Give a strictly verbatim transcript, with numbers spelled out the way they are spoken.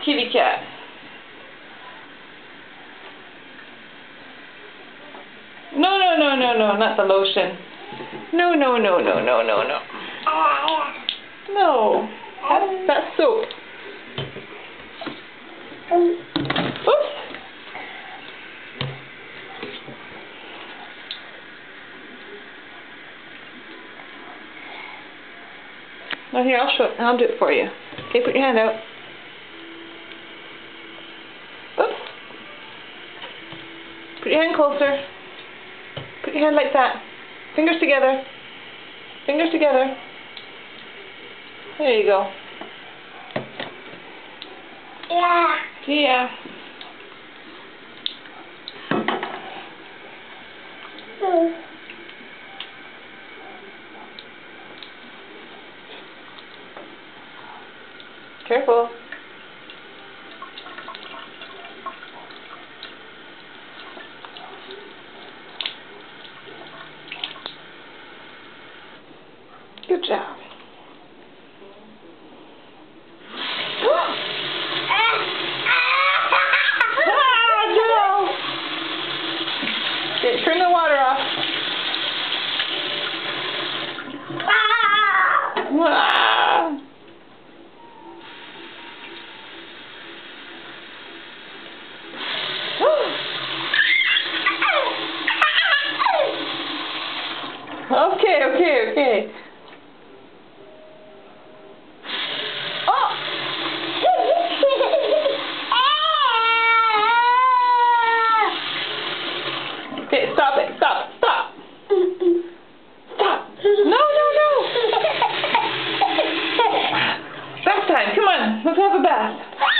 kitty cat. No, no, no, no, no, not the lotion. No, no, no, no, no, no, no. No, that's, that's soap. Oops. No, here, I'll show it. I'll do it for you. Okay, put your hand out. Oops. Put your hand closer. Put your hand like that. Fingers together. Fingers together. There you go. Yeah. Yeah. Mm. Careful. Good job. Okay, turn the water off. Ah. Okay, okay, okay. Oh! Okay, stop it. Stop. Stop. Stop. No, no, no. Bath time. Come on. Let's have a bath.